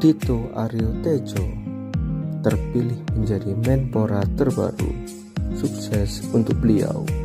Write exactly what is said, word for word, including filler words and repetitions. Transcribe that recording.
Dito Aryo Tejo terpilih menjadi Menpora terbaru. Sukses untuk beliau.